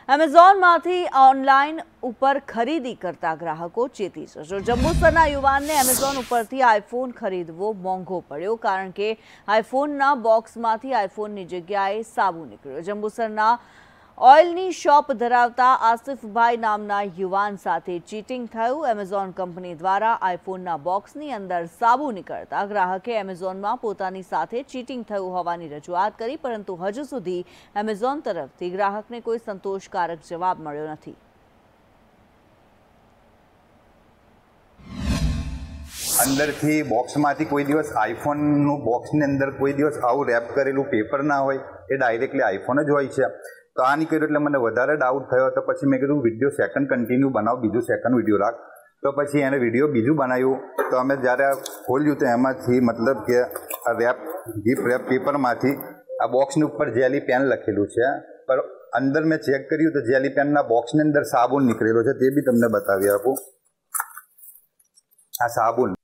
એમેઝોનમાંથી online ઉપર ખરીદી કરતા ગ્રાહકો ચેતી જશો। જંબુસરના યુવાનને એમેઝોન ઉપરથી આઈફોન ખરીદવો મોંઘો પડ્યો, કારણ કે આઈફોનના બોક્સમાંથી આઈફોનની જગ્યાએ સાબુ નીકળ્યો। જંબુસરના ઓઇલની શોપ ધરાવતા આસિફભાઈ નામના યુવાન સાથે ચીટિંગ થયું। એમેઝોન કંપની દ્વારા આઈફોનના બોક્સની અંદર સાબુ નીકળતા ગ્રાહકે એમેઝોનમાં પોતાની સાથે ચીટિંગ થયું હોવાની રજૂઆત કરી, પરંતુ હજુ સુધી એમેઝોન તરફથી ગ્રાહકને કોઈ સંતોષકારક જવાબ મળ્યો નથી। અંદરથી બોક્સમાંથી કોઈ દિવસ આઈફોનનું બોક્સની અંદર કોઈ દિવસ આવું રેપ કરેલું પેપર ના હોય, એ ડાયરેક્ટલી આઈફોન જ હોય છે। તો આ નીકળ્યું એટલે મને વધારે ડાઉટ થયો, તો પછી મેં કીધું વિડીયો સેકન્ડ કન્ટિન્યુ બનાવ, બીજું સેકન્ડ વિડીયો રાખ। તો પછી એને વિડીયો બીજું બનાવ્યું, તો અમે જ્યારે ખોલ્યું તો એમાંથી મતલબ કે આ રેપ ગિફ્ટ રેપ પેપરમાંથી આ બોક્સની ઉપર જેલી પેન લખેલું છે, પણ અંદર મેં ચેક કર્યું તો જેલી પેનના બોક્સની અંદર સાબુન નીકળેલો છે, તે બી તમને બતાવી આપું। આ સાબુન